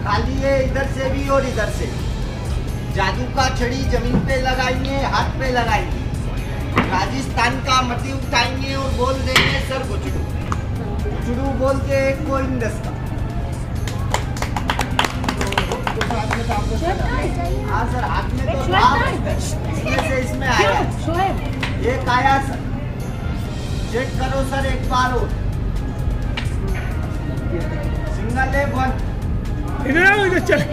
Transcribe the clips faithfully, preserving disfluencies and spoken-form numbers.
खाली है इधर से भी और इधर से। जादू का छड़ी जमीन पे लगाएंगे, हाथ पे लगाएंगे। राजस्थान का मट्टी उठाएंगे और बोल देंगे सर गुचड़ू। गुचड़ू बोल के एक कोइन दस का। हाँ सर, हाथ में तो था, इसमें से इसमें आया, एक आया सर। चेक करो सर एक बार और। सिंगल है वन। इधर आओ, इधर चल।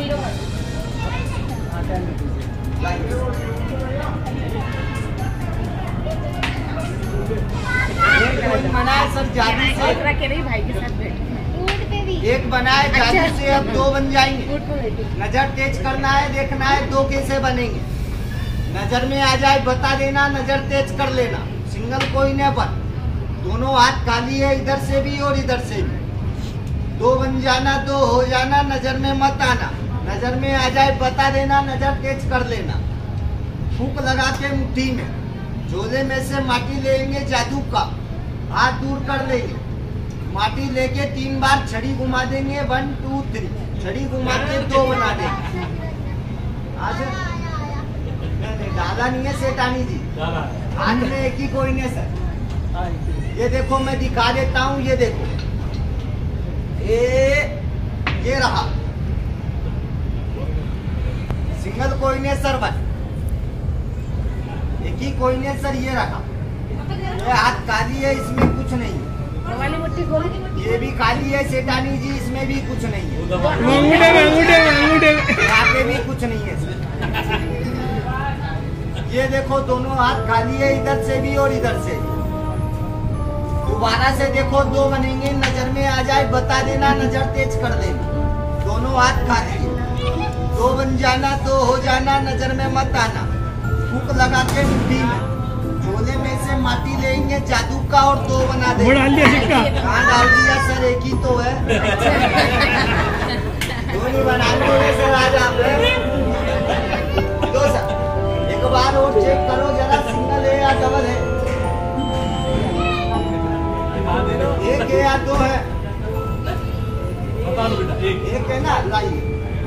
एक बनाए सर जादू से, भाई के साथ बैठ। एक बनाए जादू से, अब दो बन जाएंगे। नजर तेज करना है, देखना है दो कैसे बनेंगे। नजर में आ जाए बता देना, नजर तेज कर लेना। सिंगल कोई नहीं बन, दोनों हाथ खाली है इधर से भी और इधर से भी। दो बन जाना, दो हो जाना, नजर में मत आना। नजर में आ जाए बता देना, नजर तेज कर लेना। फूंक लगा के मुट्ठी में, झोले में से माटी लेंगे जादू का, हाथ दूर कर लेंगे। माटी लेके तीन बार छड़ी घुमा देंगे, वन टू थ्री। छड़ी घुमा के दो बना देंगे। आज डाला नहीं है सेठानी जी, हाथ में एक ही कोई नहीं सर। ये देखो मैं दिखा देता हूँ, ये देखो, ये ये रहा सिंगल कोई नहीं सर, बस एक ही कोई नहीं सर। ये रहा, ये हाथ खाली है, इसमें कुछ नहीं है। ये भी खाली है सेठानी जी, इसमें भी कुछ नहीं है। अंगूठे में, अंगूठे में, अंगूठे में। यहाँ पे भी कुछ नहीं है सर। ये देखो दोनों हाथ खाली है इधर से भी और इधर से। दोबारा से देखो दो बनेंगे, नजर में आ जाए बता देना, नजर तेज कर देना। दोनों हाथ खाली है, दो बन जाना, दो हो जाना, नजर में मत आना। फूंक लगा के मुट्ठी में, झोले में से माटी लेंगे जादू का और दो बना देंगे। डाल दिया सिक्का। कहाँ डाल दिया सर, एक ही तो है। दो नहीं बनाएंगे सर आज आप। दो सर, एक बार और चेक करो जरा, सिंगल है या डबल है, एक है या दो है। एक है ना, लाइए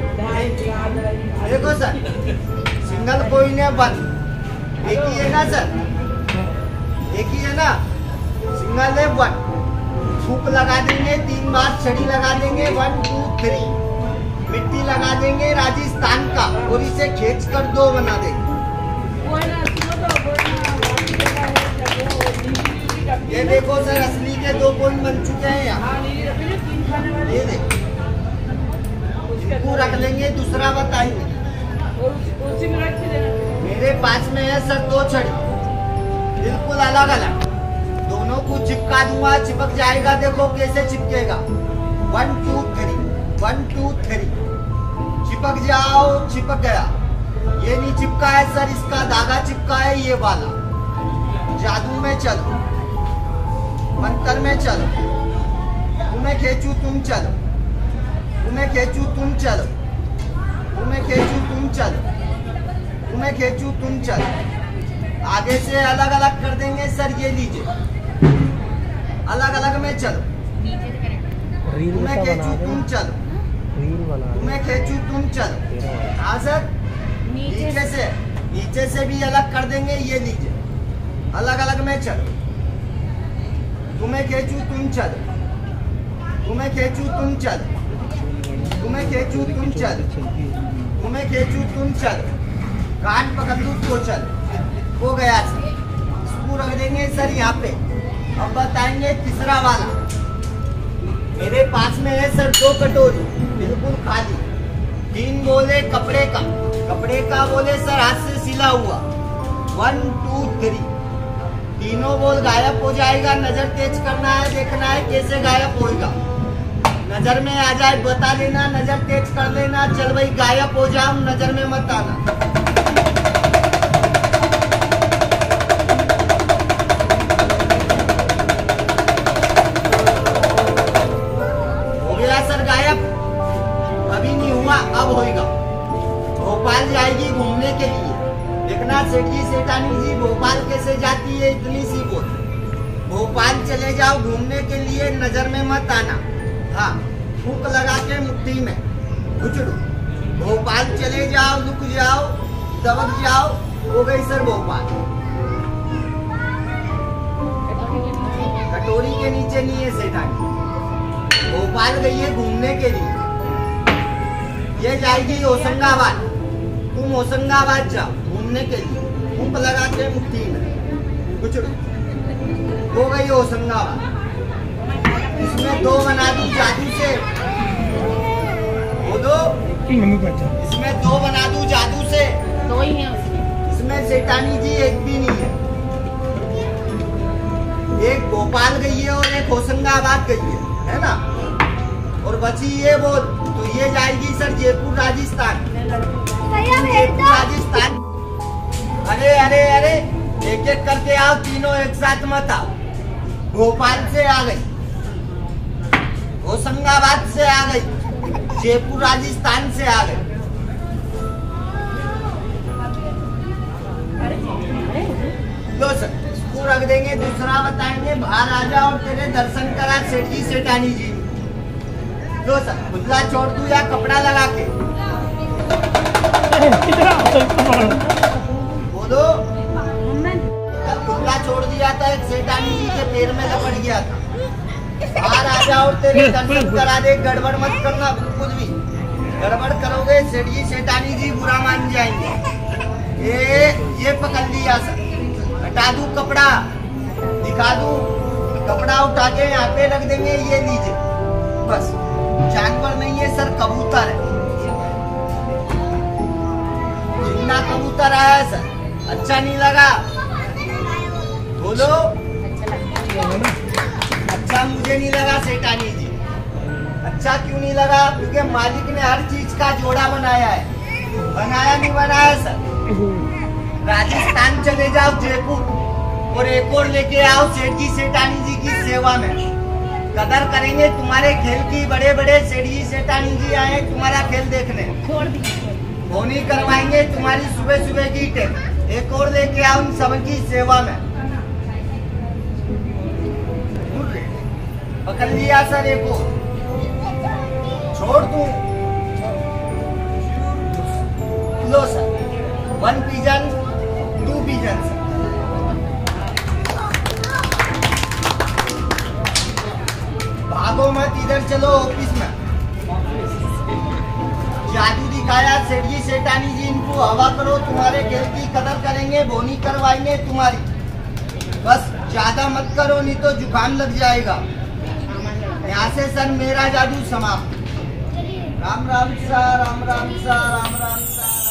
देखो सर, सिंगल कोई नहीं बंद, एक ही है ना सर, एक ही है ना। सिंगल है वन, फूंक लगा देंगे तीन बार, छड़ी लगा देंगे, वन टू थ्री। मिट्टी लगा देंगे राजस्थान का और इसे खींच कर दो बना देंगे। ये देखो सर, असली के दो पॉइंट बन चुके हैं यहाँ। ये देखो, इनको रख लेंगे, दूसरा बताएंगे। मेरे पास में है सर दो छड़ी, बिल्कुल अलग अलग। दोनों को चिपका दूंगा, चिपक जाएगा। देखो कैसे चिपकेगा, one two three, one two three. चिपक जाओ, चिपक गया। ये नहीं चिपका है सर, इसका धागा चिपका है ये वाला। जादू में चलो, मंत्र में चलो, तुम्हें खींचू तुम चलो, तुम्हें खींचू तुम चलो, तुम्हें खींचू तुम चलो, तुम्हें खींचू तुम चलो। आगे से अलग अलग कर देंगे सर, ये लीजिए, अलग अलग में चलो। तुम्हें खींचू तुम चलो, तुम्हें खींचू तुम चलो। हाँ सर, नीचे से, नीचे से भी अलग कर देंगे, ये लीजिए, अलग अलग में चलो। तुम्हें खींचू तुम चलो, तुम्हें खींचू तुम चलो, तुम्हें खींचू तुम चलो, तुम्हें खींचू तुम चलो। कान पकड़ लूं तो चलो, हो गया सर। इसको रख देंगे सर यहाँ पे। अब बताएंगे तीसरा वाला। मेरे पास में है सर दो कटोरी, बिल्कुल खाली। तीन बोले कपड़े का, कपड़े का बोले सर हाथ से सिला हुआ, वन टू थ्री। तीनों बोल गायब हो जाएगा, नजर तेज करना है, देखना है कैसे गायब होएगा। नजर में आ जाए बता देना, नजर तेज कर लेना। चल भाई गायब हो जाओ, नजर में मत आना। हो गया सर गायब, अभी नहीं हुआ, अब होएगा। भोपाल जाएगी घूमने के लिए, देखना सेठ जी सेठानी जी भोपाल कैसे जाती है, इतनी सी बोल। भोपाल चले जाओ घूमने के लिए, नजर में मत आना। हाँ, फूंक लगा के मुट्ठी में, गुचड़ू भोपाल चले जाओ, रुक जाओ, दबक जाओ, हो गई सर भोपाल। कटोरी के नीचे नहीं है सेठानी, भोपाल गई है घूमने के लिए, ये जाएगी होशंगाबाद। तुम होशंगाबाद जाओ घूमने के लिए, मुंह लगा के मुट्ठी में गुचड़ू, हो गई होशंगाबाद। इसमें दो बना दूं जादू से, वो दो इसमें दो बना दूं जादू से, दो ही है उसमें। इसमें सेठानी जी एक भी नहीं है, एक भोपाल गई है और एक होशंगाबाद गई है, है ना, और बची ये वो, तो ये जाएगी सर जयपुर राजस्थान। जयपुर राजस्थान। अरे अरे अरे एक एक करके आओ, तीनों एक साथ मत आओ। भोपाल से आ गई, होशंगाबाद से आ गई, जयपुर राजस्थान से आ गई। लो सर इसको रख देंगे, दूसरा बताएंगे बाहर आ जाओ और तेरे दर्शन करा सेठ जी सेठानी जी। लो सर खुला छोड़ दूं या कपड़ा लगा के बोलो। खुला छोड़ दिया था, एक सेठानी जी के पैर में लपट गया था। बाहर आ जाओ और तेरे दर्शन करा दे, गड़बड़ मत करना बिल्कुल भी, गड़बड़ करोगे सेठ जी सेठानी जी बुरा मान जाएंगे। ये ये पकड़ लिया सर, हटा दूं कपड़ा, दिखा दूं, कपड़ा उठा के यहाँ पे रख देंगे, ये लीजिए बस। जानवर नहीं है सर, कबूतर है, जिंदा कबूतर आया है सर। अच्छा नहीं लगा बोलो, अच्छा मुझे नहीं लगा सेठानी जी। अच्छा क्यों नहीं लगा? क्योंकि मालिक ने हर चीज का जोड़ा बनाया है, बनाया नहीं बनाया सर। राजस्थान चले जाओ जयपुर, और एक और लेके आओ सेठ जी सेठानी जी की सेवा में, कदर करेंगे तुम्हारे खेल की। बड़े बड़े सेठ जी सेठानी जी आए तुम्हारा खेल देखने, बोनी करवाएंगे तुम्हारी सुबह सुबह की टेक। एक और लेके आओ उन सबकी सेवा में। पकड़ लिया सर, एक और छोड़ दूं। लो sir, one pigeon two pigeon sir. भागो मत, इधर चलो ऑफिस में। जादू दिखाया सेठ जी सेठानी जी, इनको हवा करो, तुम्हारे खेल की कदर करेंगे, बोनी करवाएंगे तुम्हारी। बस ज्यादा मत करो नहीं तो जुकाम लग जाएगा। यहाँ से सर मेरा जादू समाप्त। राम राम सा, राम राम सा, राम राम सा।